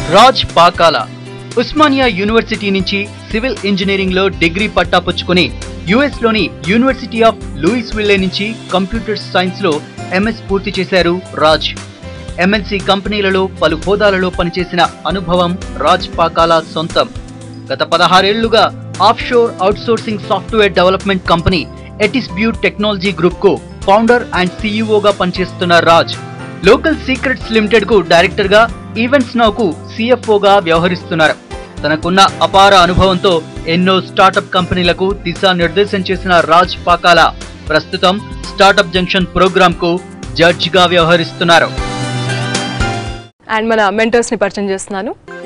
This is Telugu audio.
రాజ్ పాకాలా ఉస్మానియా యూనివర్సిటీ నుంచి సివిల్ ఇంజనీరింగ్ లో డిగ్రీ పట్టా పుచ్చుకుని యుఎస్ లోని యూనివర్సిటీ ఆఫ్ లూయిస్విల్లే నుంచి కంప్యూటర్ సైన్స్ లో ఎంఎస్ పూర్తి చేశారు రాజ్. ఎంఎన్సి కంపెనీలలో పలు హోదాలలో పనిచేసిన అనుభవం రాజ్ పాకాలా సొంతం. గత 16 ఏళ్లుగా offshore outsourcing software development company ఎటిస్బ్యూ టెక్నాలజీ గ్రూప్ కు ఫౌండర్ అండ్ సిఇఓగా పనిచేస్తున్న రాజ్ లోకల్ సీక్రెట్స్ లిమిటెడ్ కు డైరెక్టర్ గా, ఈవెంట్స్ నౌ కు సిఎఫ్ఓగా వ్యవహరిస్తున్నారు. తనకున్న అపార అనుభవంతో ఎన్నో స్టార్టప్ కంపెనీలకు దిశానిర్దేశం చేసిన రాజ్ పాకాలా ప్రస్తుతం స్టార్టప్ జంక్షన్ ప్రోగ్రామ్ కు జడ్జ్ గా వ్యవహరిస్తున్నారు. అండ్ మన మెంటర్స్ ని పరిచయం చేస్తున్నాను.